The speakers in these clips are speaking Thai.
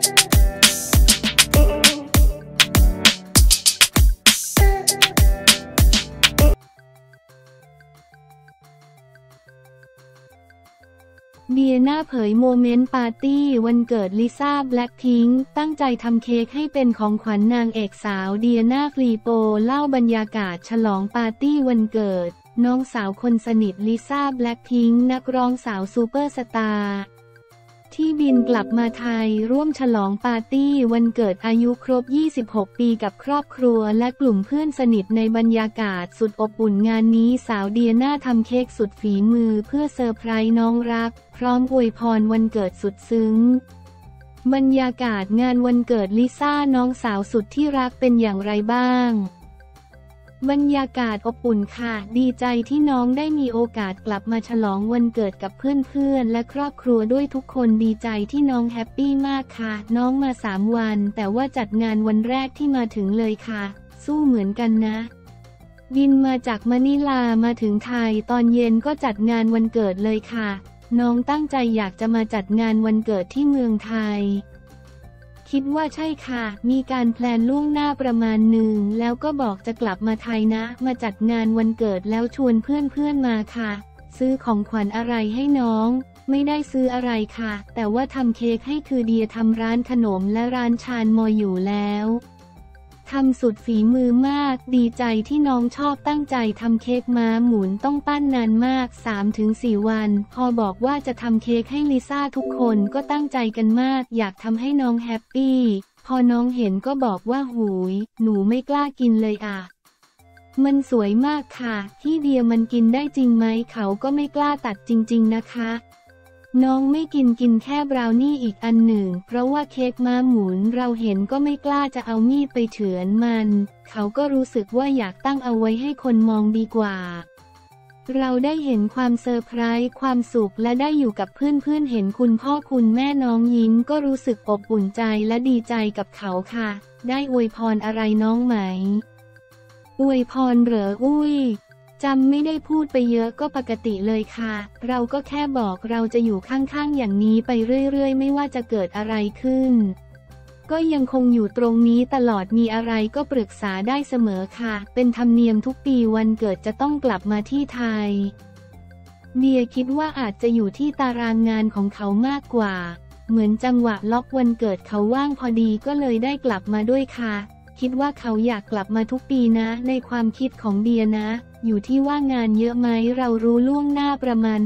เดียน่าเผยโมเมนต์ปาร์ตี้วันเกิดลิซ่าแบล็คพิงค์ตั้งใจทำเค้กให้เป็นของขวัญนางเอกสาวเดียน่าฟลีโปเล่าบรรยากาศฉลองปาร์ตี้วันเกิดน้องสาวคนสนิทลิซ่าแบล็คพิงค์นักร้องสาวซูเปอร์สตาร์ที่บินกลับมาไทยร่วมฉลองปาร์ตี้วันเกิดอายุครบ 26 ปีกับครอบครัวและกลุ่มเพื่อนสนิทในบรรยากาศสุดอบอุ่นงานนี้สาวเดียน่าทำเค้กสุดฝีมือเพื่อเซอร์ไพรส์น้องรักพร้อมอวยพรวันเกิดสุดซึ้งบรรยากาศงานวันเกิดลิซ่าน้องสาวสุดที่รักเป็นอย่างไรบ้างบรรยากาศอบอุ่นค่ะดีใจที่น้องได้มีโอกาสกลับมาฉลองวันเกิดกับเพื่อนๆและครอบครัวด้วยทุกคนดีใจที่น้องแฮปปี้มากค่ะน้องมา3 วันแต่ว่าจัดงานวันแรกที่มาถึงเลยค่ะสู้เหมือนกันนะบินมาจากมะนิลามาถึงไทยตอนเย็นก็จัดงานวันเกิดเลยค่ะน้องตั้งใจอยากจะมาจัดงานวันเกิดที่เมืองไทยคิดว่าใช่ค่ะมีการแพลนล่วงหน้าประมาณหนึ่งแล้วก็บอกจะกลับมาไทยนะมาจัดงานวันเกิดแล้วชวนเพื่อนๆมาค่ะซื้อของขวัญอะไรให้น้องไม่ได้ซื้ออะไรค่ะแต่ว่าทำเค้กให้คือเดียทำร้านขนมและร้านชานมออยู่แล้วทำสุดฝีมือมากดีใจที่น้องชอบตั้งใจทำเค้กม้าหมุนต้องปั้นนานมาก 3-4 วันพอบอกว่าจะทำเค้กให้ลิซ่าทุกคนก็ตั้งใจกันมากอยากทำให้น้องแฮปปี้พอน้องเห็นก็บอกว่าหูยหนูไม่กล้ากินเลยอ่ะมันสวยมากค่ะที่เดียมันกินได้จริงไหมเขาก็ไม่กล้าตัดจริงๆนะคะน้องไม่กินแค่บราวนี่อีกอันหนึ่งเพราะว่าเค้กม้าหมุนเราเห็นก็ไม่กล้าจะเอามีดไปเฉือนมันเขาก็รู้สึกว่าอยากตั้งเอาไว้ให้คนมองดีกว่าเราได้เห็นความเซอร์ไพรส์ความสุขและได้อยู่กับเพื่อนเห็นคุณพ่อคุณแม่น้องยิ้มก็รู้สึกอบอุ่นใจและดีใจกับเขาค่ะได้อวยพรอะไรน้องไหมอวยพรเหรออุ้ยจำไม่ได้พูดไปเยอะก็ปกติเลยค่ะเราก็แค่บอกเราจะอยู่ข้างๆอย่างนี้ไปเรื่อยๆไม่ว่าจะเกิดอะไรขึ้นก็ยังคงอยู่ตรงนี้ตลอดมีอะไรก็ปรึกษาได้เสมอค่ะเป็นธรรมเนียมทุกปีวันเกิดจะต้องกลับมาที่ไทยเดียคิดว่าอาจจะอยู่ที่ตารางงานของเขามากกว่าเหมือนจังหวะล็อกวันเกิดเขาว่างพอดีก็เลยได้กลับมาด้วยค่ะคิดว่าเขาอยากกลับมาทุกปีนะในความคิดของเดียนะอยู่ที่ว่างานเยอะไหมเรารู้ล่วงหน้าประมาณ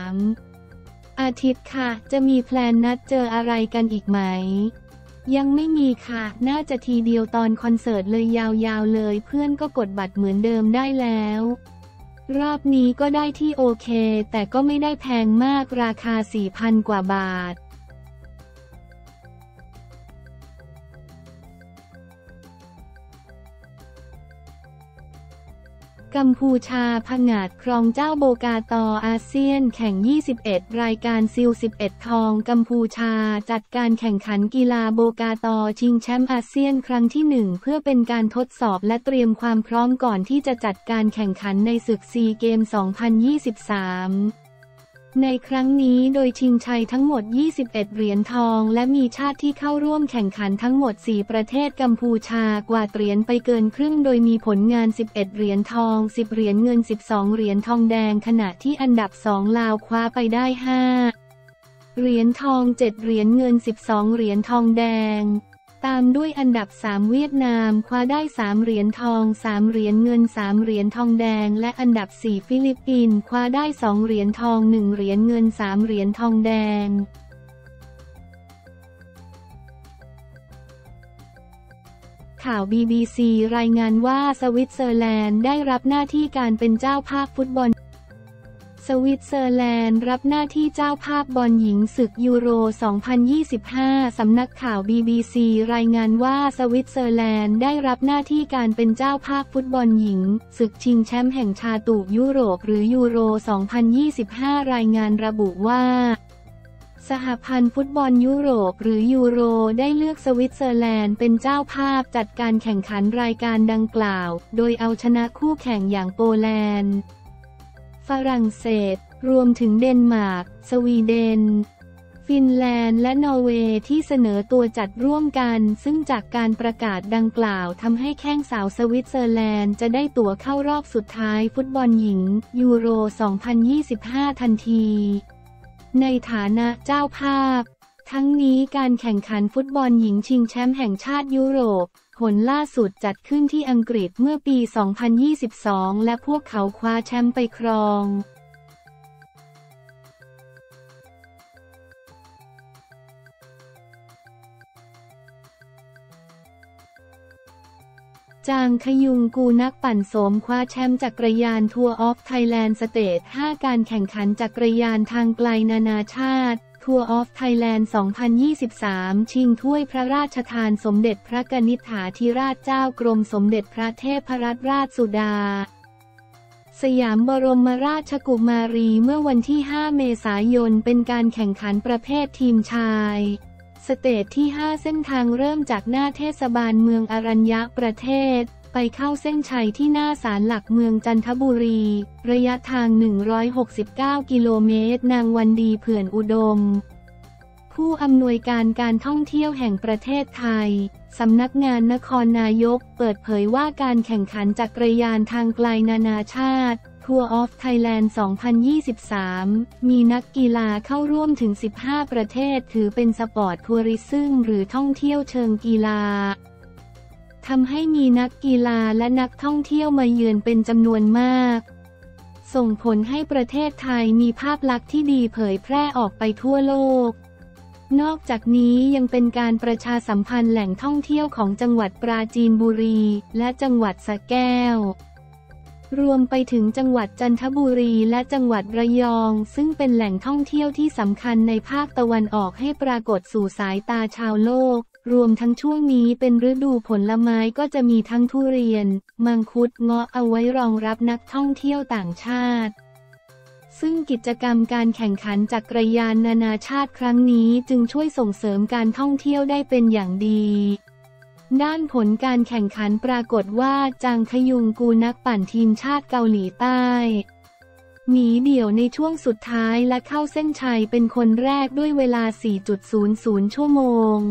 3 อาทิตย์ค่ะจะมีแพลนนัดเจออะไรกันอีกไหมยังไม่มีค่ะน่าจะทีเดียวตอนคอนเสิร์ตเลยยาวๆเลยเพื่อนก็กดบัตรเหมือนเดิมได้แล้วรอบนี้ก็ได้ที่โอเคแต่ก็ไม่ได้แพงมากราคา 4,000 กว่าบาทกัมพูชาผงาดครองเจ้าโบกาตออาเซียนแข่ง 21 รายการซิล 11 ทองกัมพูชาจัดการแข่งขันกีฬาโบกาตอชิงแชมป์อาเซียนครั้งที่ 1เพื่อเป็นการทดสอบและเตรียมความพร้อมก่อนที่จะจัดการแข่งขันในศึกซีเกม 2023ในครั้งนี้โดยชิงชัยทั้งหมด 21 เหรียญทองและมีชาติที่เข้าร่วมแข่งขันทั้งหมด 4 ประเทศกัมพูชากวาดเหรียญไปเกินครึ่งโดยมีผลงาน 11 เหรียญทอง 10 เหรียญเงิน 12 เหรียญทองแดงขณะที่อันดับ 2 ลาวคว้าไปได้ 5 เหรียญทอง 7 เหรียญเงิน 12 เหรียญทองแดงตามด้วยอันดับ 3 เวียดนามคว้าได้ 3 เหรียญทอง 3 เหรียญเงิน 3 เหรียญทองแดงและอันดับ 4 ฟิลิปปินส์คว้าได้ 2 เหรียญทอง 1 เหรียญเงิน 3 เหรียญทองแดงข่าว BBC รายงานว่าสวิตเซอร์แลนด์ได้รับหน้าที่การเป็นเจ้าภาพฟุตบอลสวิตเซอร์แลนด์รับหน้าที่เจ้าภาพบอลหญิงศึกยูโร 2025 สำนักข่าว BBC รายงานว่าสวิตเซอร์แลนด์ได้รับหน้าที่การเป็นเจ้าภาพฟุตบอลหญิงศึกชิงแชมป์แห่งชาติยุโรปหรือยูโร 2025 รายงานระบุว่าสหพันธ์ฟุตบอลยุโรปหรือยูโรได้เลือกสวิตเซอร์แลนด์เป็นเจ้าภาพจัดการแข่งขันรายการดังกล่าวโดยเอาชนะคู่แข่งอย่างโปแลนด์ฝรั่งเศสรวมถึงเดนมาร์กสวีเดนฟินแลนด์และนอร์เวย์ที่เสนอตัวจัดร่วมกันซึ่งจากการประกาศดังกล่าวทำให้แข้งสาวสวิตเซอร์แลนด์จะได้ตั๋วเข้ารอบสุดท้ายฟุตบอลหญิงยูโร 2025 ทันทีในฐานะเจ้าภาพทั้งนี้การแข่งขันฟุตบอลหญิงชิงแชมป์แห่งชาติยุโรปผลล่าสุดจัดขึ้นที่อังกฤษเมื่อปี 2022 และพวกเขาคว้าแชมป์ไปครองจางขยุงกูนักปั่นโสมคว้าแชมป์จักรยานทัวร์ออฟไทยแลนด์สเตจ 5 การแข่งขันจักรยานทางไกลนานาชาติทัวร์ออฟไทยแลนด์ 2023 ชิงถ้วยพระราชทานสมเด็จพระกนิษฐาธิราชเจ้ากรมสมเด็จพระเทพรัตนราชสุดาสยามบรมราชกุมารีเมื่อวันที่ 5 เมษายนเป็นการแข่งขันประเภททีมชายสเตจที่ 5 เส้นทางเริ่มจากหน้าเทศบาลเมืองอรัญญประเทศไปเข้าเส้นชัยที่หน้าศาลหลักเมืองจันทบุรีระยะทาง 169 กิโลเมตรนางวันดีเผื่อนอุดมผู้อำนวยการการท่องเที่ยวแห่งประเทศไทยสำนักงานนครนายกเปิดเผยว่าการแข่งขันจักรยานทางไกลนานาชาติทัวร์ออฟไทยแลนด์ 2023 มีนักกีฬาเข้าร่วมถึง 15 ประเทศถือเป็นสปอร์ตทัวริซึมหรือท่องเที่ยวเชิงกีฬาทำให้มีนักกีฬาและนักท่องเที่ยวมาเยือนเป็นจำนวนมากส่งผลให้ประเทศไทยมีภาพลักษณ์ที่ดีเผยแพร่ออกไปทั่วโลกนอกจากนี้ยังเป็นการประชาสัมพันธ์แหล่งท่องเที่ยวของจังหวัดปราจีนบุรีและจังหวัดสระแก้วรวมไปถึงจังหวัดจันทบุรีและจังหวัดระยองซึ่งเป็นแหล่งท่องเที่ยวที่สำคัญในภาคตะวันออกให้ปรากฏสู่สายตาชาวโลกรวมทั้งช่วงนี้เป็นฤดูผลไม้ก็จะมีทั้งทุเรียนมังคุดเงาะเอาไว้รองรับนักท่องเที่ยวต่างชาติซึ่งกิจกรรมการแข่งขันจักรยานนานาชาติครั้งนี้จึงช่วยส่งเสริมการท่องเที่ยวได้เป็นอย่างดีด้านผลการแข่งขันปรากฏว่าจางขยุงกูนักปั่นทีมชาติเกาหลีใต้หนีเดี่ยวในช่วงสุดท้ายและเข้าเส้นชัยเป็นคนแรกด้วยเวลา 4.00 ชั่วโมง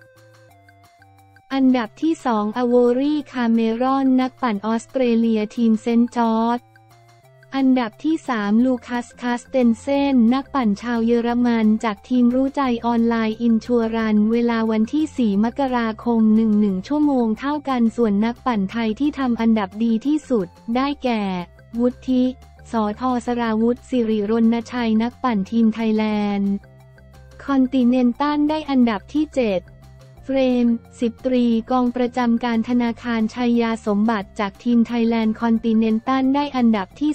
อันดับที่ 2 อโวรีคาเมรอนนักปั่นออสเตรเลียทีมเซนต์จอร์จอันดับที่ 3 ลูคัส คาสเตนเซนนักปั่นชาวเยอรมันจากทีมรู้ใจออนไลน์อินชัวรันเวลาวันที่ 4 มกราคม 11 ชั่วโมงเท่ากันส่วนนักปั่นไทยที่ทำอันดับดีที่สุดได้แก่วุฒิสท.สราวุธสิริรณชัยนักปั่นทีมไทยแลนด์คอนติเนนตัลได้อันดับที่ 7เฟรม 10 ตรีกองประจำการธนาคารชัยยาสมบัติจากทีมไทยแลนด์คอนติเนนตัลได้อันดับที่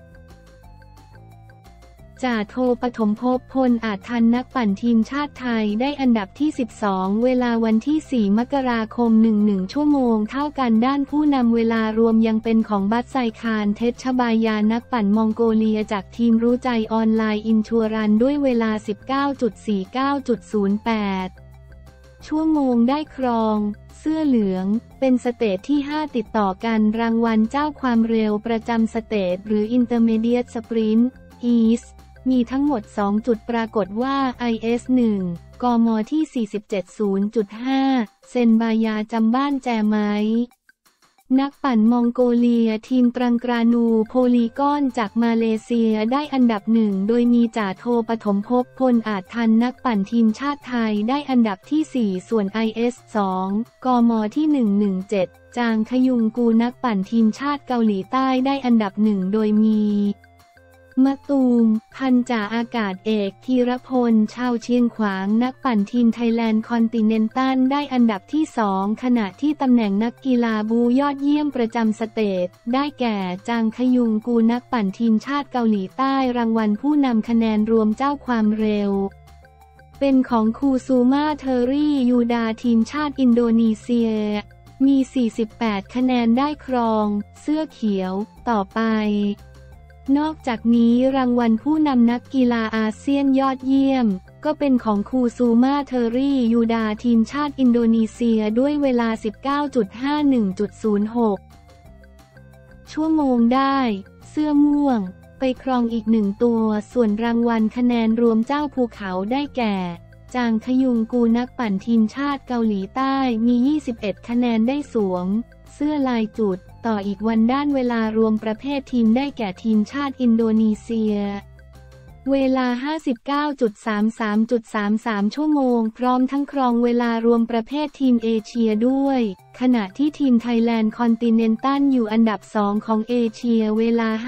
10จ่าโทปฐมภพพลอาจทันนักปั่นทีมชาติไทยได้อันดับที่ 12เวลาวันที่ 4 มกราคม 11 ชั่วโมงเท่ากันด้านผู้นำเวลารวมยังเป็นของบัตไซคารเทชบายานักปั่นมองโกเลียจากทีมรู้ใจออนไลน์อินชัวรันด้วยเวลา 19.49.08ชั่วโมงได้ครองเสื้อเหลืองเป็นสเตจที่ 5 ติดต่อกันรางวัลเจ้าความเร็วประจำสเตจหรือ Intermediate Sprint East มีทั้งหมด 2 จุดปรากฏว่า IS1 กมที่ 47.0.5 เซนบายาจำบ้านแจไหมนักปั่นมองโกเลียทีมตรังกรานูโพลีกอนจากมาเลเซียได้อันดับ 1โดยมีจ่าโทปฐมภพพลอาจทันนักปั่นทีมชาติไทยได้อันดับที่ 4ส่วน IS2 กมที่ 117จางขยุงกูนักปั่นทีมชาติเกาหลีใต้ได้อันดับ 1โดยมีมะตูมพันจ่าอากาศเอกธีรพลชาวเชียงขวางนักปั่นทีมไทยแลนด์คอนติเนนตัลได้อันดับที่ 2ขณะที่ตำแหน่งนักกีฬาบูยอดเยี่ยมประจำสเตจได้แก่จางขยุงกูนักปั่นทีมชาติเกาหลีใต้รางวัลผู้นำคะแนนรวมเจ้าความเร็วเป็นของคูซูมาเทอรี่ยูดาทีมชาติอินโดนีเซียมี 48 คะแนนได้ครองเสื้อเขียวต่อไปนอกจากนี้รางวัลผู้นำนักกีฬาอาเซียนยอดเยี่ยมก็เป็นของคูซูมาเทอรี่ยูดาทีมชาติอินโดนีเซียด้วยเวลา 19.51.06 ชั่วโมงได้เสื้อม่วงไปครองอีก1 ตัวส่วนรางวัลคะแนนรวมเจ้าภูเขาได้แก่ จางขยุงกูนักปั่นทีมชาติเกาหลีใต้มี21คะแนนได้สวมเสื้อลายจุดต่ออีกวันด้านเวลารวมประเภททีมได้แก่ทีมชาติอินโดนีเซียเวลา 59.33.33 ชั่วโมงพร้อมทั้งครองเวลารวมประเภททีมเอเชียด้วยขณะที่ทีมไทยแลนด์คอนติเนนตัลอยู่อันดับ2ของเอเชียเวลา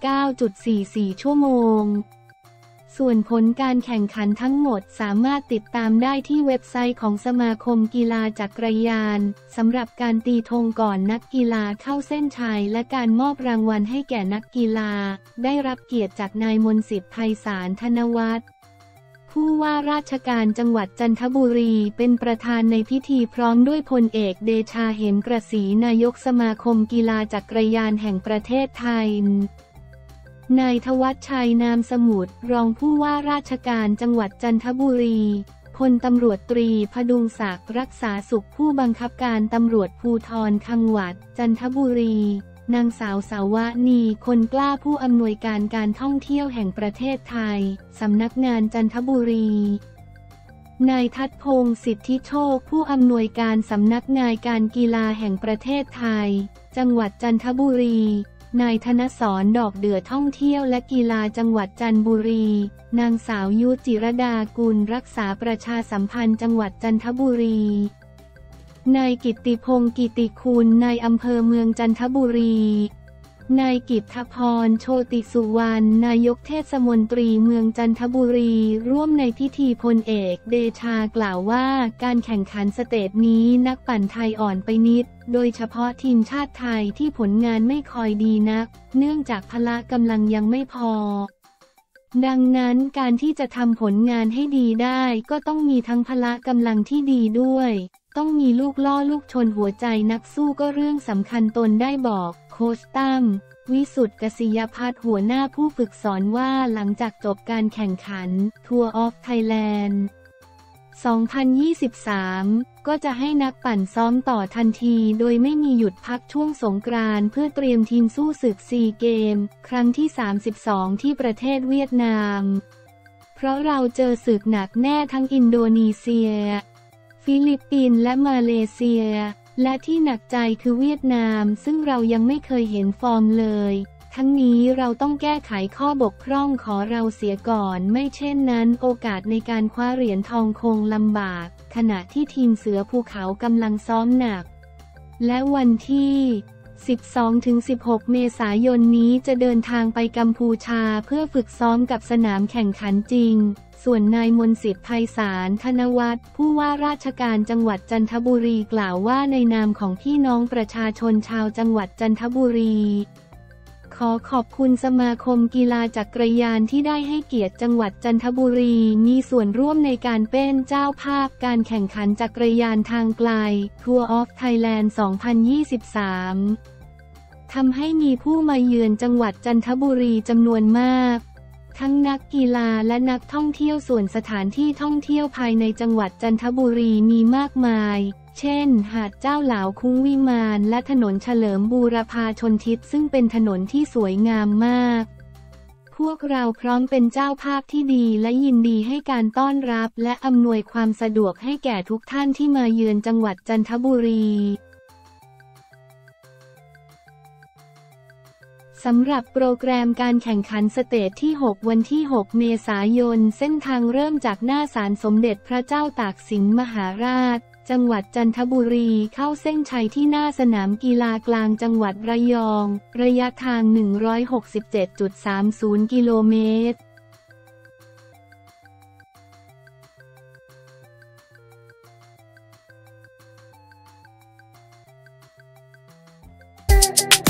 59.44 ชั่วโมงส่วนผลการแข่งขันทั้งหมดสามารถติดตามได้ที่เว็บไซต์ของสมาคมกีฬาจักรยานสำหรับการตีธงก่อนนักกีฬาเข้าเส้นชัยและการมอบรางวัลให้แก่นักกีฬาได้รับเกียรติจากนายมนต์สิทธิ์ไพศาลธนวัฒน์ผู้ว่าราชการจังหวัดจันทบุรีเป็นประธานในพิธีพร้อมด้วยพลเอกเดชาเหมกระศรีนายกสมาคมกีฬาจักรยานแห่งประเทศไทยนายธวัชชัยนามสมุทรรองผู้ว่าราชการจังหวัดจันทบุรีพลตำรวจตรีพดุงศักดิ์รักษาสุขผู้บังคับการตำรวจภูธรจังหวัดจันทบุรีนางสาวสาวนีคนกล้าผู้อำนวยการการท่องเที่ยวแห่งประเทศไทยสำนักงานจันทบุรีนายทัศพงศ์สิทธิโชคผู้อำนวยการสำนักงานการกีฬาแห่งประเทศไทยจังหวัดจันทบุรีนายธนสรดอกเดือท่องเที่ยวและกีฬาจังหวัดจันทบุรีนางสาวยุจิรดากุลรักษาประชาสัมพันธ์จังหวัดจันทบุรีนายกิตติพงศ์กิติคุณนายอำเภอเมืองจันทบุรีนายกิตถพรโชติสุวรรณนายกเทศมนตรีเมืองจันทบุรีร่วมในพิธีพลเอกเดชากล่าวว่าการแข่งขันสเตจนี้นักปั่นไทยอ่อนไปนิดโดยเฉพาะทีมชาติไทยที่ผลงานไม่ค่อยดีนักเนื่องจากพละกำลังยังไม่พอดังนั้นการที่จะทำผลงานให้ดีได้ก็ต้องมีทั้งพละกำลังที่ดีด้วยต้องมีลูกล่อลูกชนหัวใจนักสู้ก็เรื่องสำคัญตนได้บอกโค้ชตั้มวิสุทธิ์กษิยพัฒน์หัวหน้าผู้ฝึกสอนว่าหลังจากจบการแข่งขันทัวร์ออฟไทยแลนด์2023 ก็จะให้นักปั่นซ้อมต่อทันทีโดยไม่มีหยุดพักช่วงสงกรานต์เพื่อเตรียมทีมสู้ศึกซีเกมครั้งที่ 32 ที่ประเทศเวียดนามเพราะเราเจอศึกหนักแน่ทั้งอินโดนีเซียฟิลิปปินส์และมาเลเซียและที่หนักใจคือเวียดนามซึ่งเรายังไม่เคยเห็นฟอร์มเลยทั้งนี้เราต้องแก้ไขข้อบกพร่องขอเราเสียก่อนไม่เช่นนั้นโอกาสในการคว้าเหรียญทองคงลำบากขณะที่ทีมเสือภูเขากำลังซ้อมหนักและวันที่12-16 เมษายนนี้จะเดินทางไปกัมพูชาเพื่อฝึกซ้อมกับสนามแข่งขันจริงส่วนนายมนต์สิทธิ์ไพศาลธนวัฒน์ผู้ว่าราชการจังหวัดจันทบุรีกล่าวว่าในนามของพี่น้องประชาชนชาวจังหวัดจันทบุรีขอขอบคุณสมาคมกีฬาจักรยานที่ได้ให้เกียรติจังหวัดจันทบุรีมีส่วนร่วมในการเป็นเจ้าภาพการแข่งขันจักรยานทางไกล Tour of Thailand 2023 ทำให้มีผู้มาเยือนจังหวัดจันทบุรีจำนวนมากทั้งนักกีฬาและนักท่องเที่ยวส่วนสถานที่ท่องเที่ยวภายในจังหวัดจันทบุรีมีมากมายเช่นหาดเจ้าหลาวคุ้งวิมานและถนนเฉลิมบูรพาชนทิศซึ่งเป็นถนนที่สวยงามมากพวกเราพร้อมเป็นเจ้าภาพที่ดีและยินดีให้การต้อนรับและอำนวยความสะดวกให้แก่ทุกท่านที่มาเยือนจังหวัดจันทบุรีสำหรับโปรแกรมการแข่งขันสเตจที่ 6 วันที่ 6 เมษายนเส้นทางเริ่มจากหน้าศาลสมเด็จพระเจ้าตากสินมหาราชจังหวัดจันทบุรีเข้าเส้นชัยที่หน้าสนามกีฬากลางจังหวัดระยองระยะทาง 167.30 กิโลเมตร